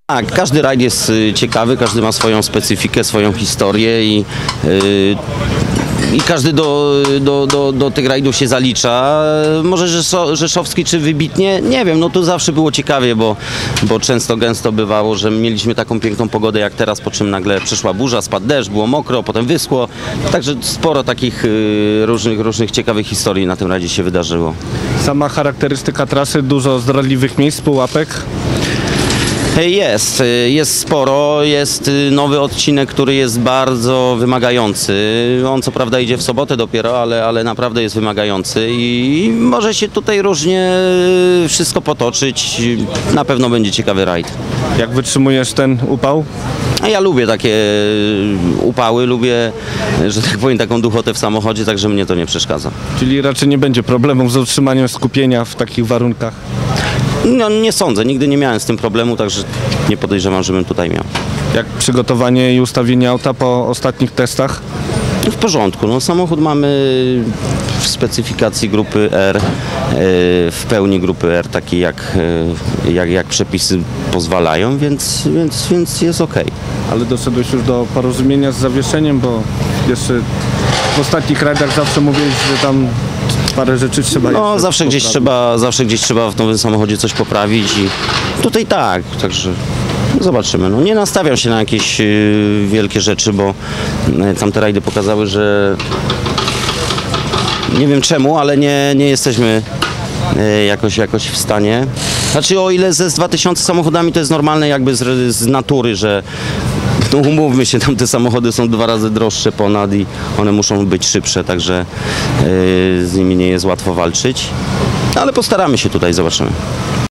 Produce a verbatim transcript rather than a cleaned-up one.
Tak, każdy rajd jest y, ciekawy, każdy ma swoją specyfikę, swoją historię i, y, i każdy do, do, do, do tych rajdów się zalicza. Może Rzeszo, Rzeszowski czy wybitnie? Nie wiem, no tu zawsze było ciekawie, bo, bo często gęsto bywało, że mieliśmy taką piękną pogodę jak teraz, po czym nagle przyszła burza, spadł deszcz, było mokro, potem wyschło. Także sporo takich y, różnych, różnych ciekawych historii na tym rajdzie się wydarzyło. Sama charakterystyka trasy, dużo zdradliwych miejsc, pułapek. Jest, jest sporo, jest nowy odcinek, który jest bardzo wymagający. On co prawda idzie w sobotę dopiero, ale, ale naprawdę jest wymagający i może się tutaj różnie wszystko potoczyć. Na pewno będzie ciekawy rajd. Jak wytrzymujesz ten upał? A ja lubię takie upały, lubię, że tak powiem, taką duchotę w samochodzie, także mnie to nie przeszkadza. Czyli raczej nie będzie problemów z utrzymaniem skupienia w takich warunkach? No nie sądzę, nigdy nie miałem z tym problemu, także nie podejrzewam, żebym tutaj miał. Jak przygotowanie i ustawienie auta po ostatnich testach? W porządku, no samochód mamy w specyfikacji grupy R, w pełni grupy R, taki jak, jak, jak przepisy pozwalają, więc, więc, więc jest ok. Ale doszedłeś już do porozumienia z zawieszeniem, bo jeszcze w ostatnich rajdach zawsze mówiłeś, że tam parę rzeczy trzeba No jeszcze zawsze gdzieś, trzeba, zawsze gdzieś trzeba w nowym samochodzie coś poprawić i tutaj tak, także zobaczymy. No, nie nastawiam się na jakieś y, wielkie rzeczy, bo y, tamte rajdy pokazały, że nie wiem czemu, ale nie, nie jesteśmy y, jakoś, jakoś w stanie. Znaczy o ile ze z dwa tysiące samochodami to jest normalne jakby z, z natury, że no umówmy się, tam te samochody są dwa razy droższe ponad i one muszą być szybsze, także yy, z nimi nie jest łatwo walczyć. Ale postaramy się tutaj, zobaczymy.